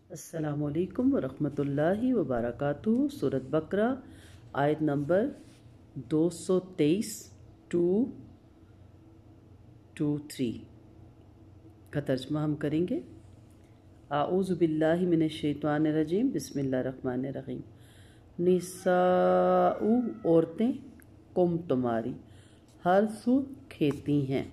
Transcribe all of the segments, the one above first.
السلام علیکم ورحمۃ اللہ وبرکاتہ۔ سورۃ بقرہ آیت نمبر 223 223 کا ترجمہ ہم کریں گے۔ اعوذ باللہ من الشیطان الرجیم، بسم اللہ الرحمن الرحیم۔ نساء عورتیں، کم تمہاری، حرث کھیتی ہیں۔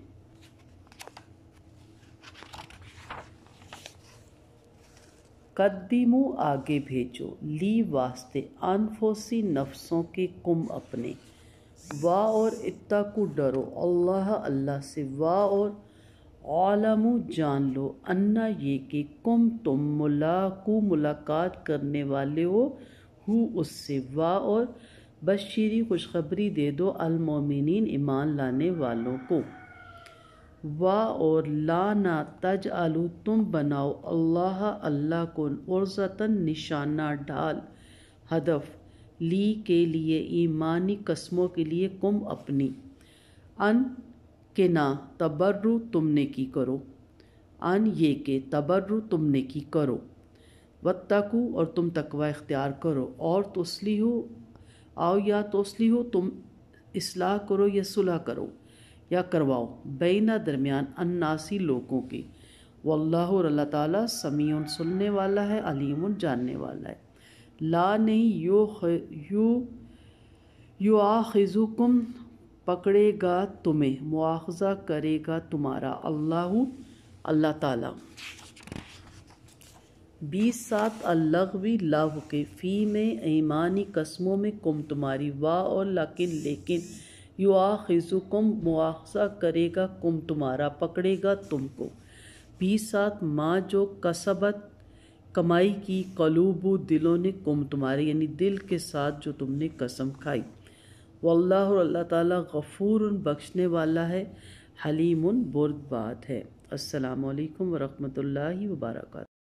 قدمو آگے بھیجو، لی واسطے، انفسی نفسوں کے، کم اپنے، وا اور اتقو ڈرو، اللہ اللہ سے، وا اور علمو جان لو، انا یہ کہ کم تم ملاقو ملاقات کرنے والے ہو اس سے، وا اور بشری خوشخبری دے دو، المومنین ایمان لانے والوں کو، وا اور لا نہ تجعلوا تم بناؤ، اللہ اللہ کو، عرضتاً نشانہ ڈھال، ہدف، لی کے لیے، ایمانی قسموں کے لیے، کم اپنی، ان کے نہ تبرو تم نیکی کرو، ان یہ کہ تبرو تم نیکی کرو، واتقوا اور تم تقوی اختیار کرو، اور تصلیحو آؤ یا تصلیحو تم اصلاح کرو یا صلح کرو یا کرواؤ، بینہ درمیان، الناسی لوگوں کے، واللہ اور اللہ تعالیٰ سمیع سننے والا ہے، علیم جاننے والا ہے۔ لا نہیں یؤاخذکم پکڑے گا تمہیں، مواخذہ کرے گا تمہارا، اللہ تعالیٰ، بیسات اللغوی لغو کے، فی میں ایمانی قسموں میں، کم تمہاری، وا اور لیکن، یؤاخذکم مواخذہ کرے گا، کم تمہارا، پکڑے گا تم کو، بیسات ماں جو کسبت کمائی کی، قلوب دلوں نے، کم تمہارے یعنی دل کے ساتھ جو تم نے قسم کھائی، واللہ اور اللہ تعالیٰ غفور بخشنے والا ہے، حلیم بردبار ہے۔ السلام علیکم ورحمۃ اللہ وبرکاتہ۔